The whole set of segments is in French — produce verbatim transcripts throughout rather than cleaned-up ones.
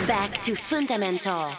Back to Fundamental.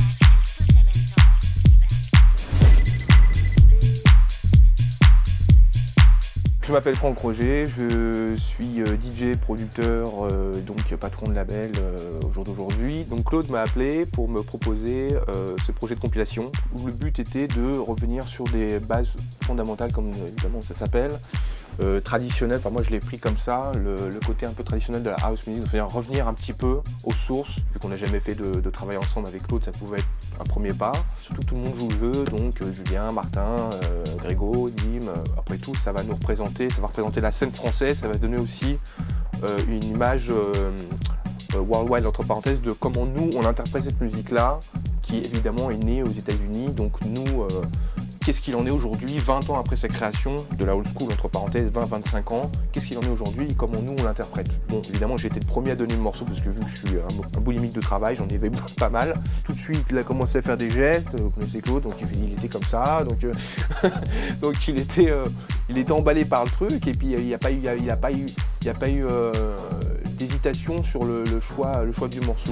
Je m'appelle Franck Roger, je suis D J, producteur, euh, donc patron de label euh, au jour d'aujourd'hui. Donc Claude m'a appelé pour me proposer euh, ce projet de compilation où le but était de revenir sur des bases fondamentales, comme évidemment ça s'appelle, euh, traditionnelles. Enfin moi je l'ai pris comme ça, le, le côté un peu traditionnel de la house music, c'est-à-dire revenir un petit peu aux sources. Vu qu'on n'a jamais fait de, de travail ensemble avec Claude, ça pouvait être un premier pas. Surtout tout le monde joue le jeu, donc euh, Julien, Martin, euh, Grégo, Dim, euh, après tout ça va nous représenter. Ça va représenter la scène française, ça va donner aussi euh, une image euh, euh, worldwide, entre parenthèses, de comment nous on interprète cette musique-là, qui évidemment est née aux États-Unis. Donc nous, euh, qu'est-ce qu'il en est aujourd'hui, vingt ans après sa création, de la old school, entre parenthèses, vingt à vingt-cinq ans, qu'est-ce qu'il en est aujourd'hui et comment nous on l'interprète. Bon, évidemment j'ai été le premier à donner le morceau parce que vu que je suis un, un boulimique de travail, j'en avais pas mal. Tout de suite il a commencé à faire des gestes, vous connaissez Claude, donc il, il était comme ça, donc, euh, donc il était... Euh, Il était emballé par le truc et puis il n'y a pas eu, il a pas eu, il a pas eu euh, d'hésitation sur le, le, choix, le choix du morceau.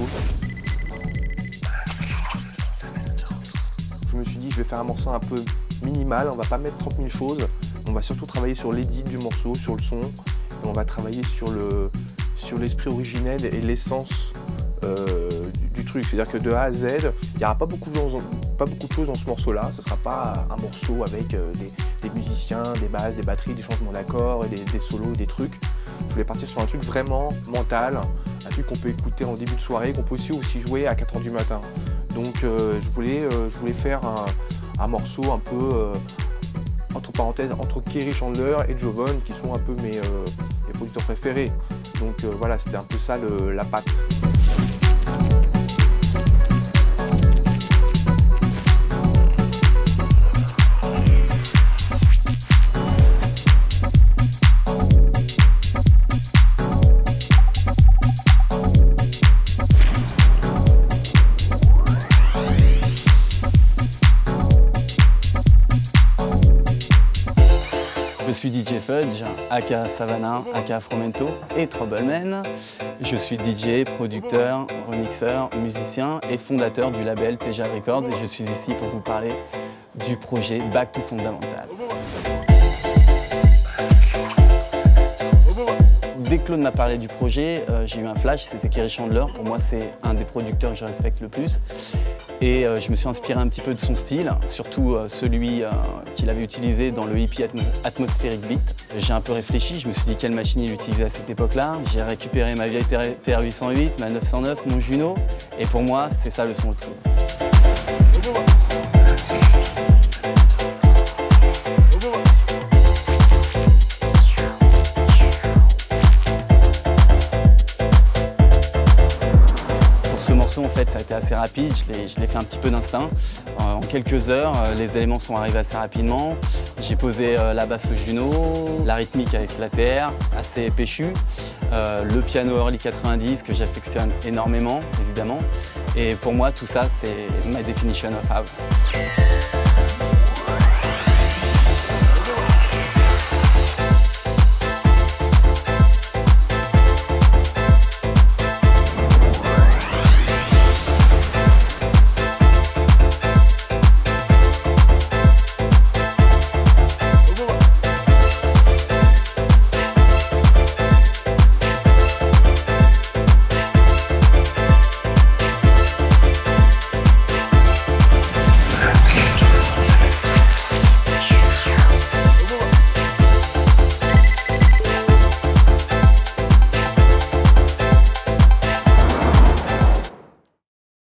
Je me suis dit je vais faire un morceau un peu minimal, on va pas mettre trente mille choses, on va surtout travailler sur l'édit du morceau, sur le son, et on va travailler sur le, sur l'esprit originel et l'essence euh, du, du truc. C'est-à-dire que de A à Z, il n'y aura pas beaucoup de choses, pas beaucoup de choses dans ce morceau-là. Ce ne sera pas un morceau avec euh, des, des musiciens, des basses, des batteries, des changements d'accords, et des, des solos, des trucs. Je voulais partir sur un truc vraiment mental, un truc qu'on peut écouter en début de soirée, qu'on peut aussi, aussi jouer à quatre heures du matin. Donc euh, je, voulais, euh, je voulais faire un, un morceau un peu, euh, entre parenthèses, entre Kerry Chandler et Jovan, qui sont un peu mes, euh, mes producteurs préférés. Donc euh, voilà, c'était un peu ça le, la patte. Je suis D J Fudge, aka Savannah, aka Fromento et Troubleman. Je suis D J, producteur, remixeur, musicien et fondateur du label Teja Records et je suis ici pour vous parler du projet Back to Fundamentals. Dès que Claude m'a parlé du projet, euh, j'ai eu un flash, c'était Kerry Chandler. Pour moi, c'est un des producteurs que je respecte le plus. Et euh, je me suis inspiré un petit peu de son style, surtout euh, celui euh, qu'il avait utilisé dans le hippie atmo atmosphérique beat. J'ai un peu réfléchi, je me suis dit quelle machine il utilisait à cette époque-là. J'ai récupéré ma vieille T R huit cent huit, ma neuf cent neuf, mon Juno. Et pour moi, c'est ça le son old school. Ce morceau, en fait, ça a été assez rapide, je l'ai fait un petit peu d'instinct. En quelques heures, les éléments sont arrivés assez rapidement. J'ai posé la basse au Juno, la rythmique avec l'A T R, assez péchu, euh, le piano early quatre-vingt-dix que j'affectionne énormément, évidemment. Et pour moi, tout ça, c'est my definition of house.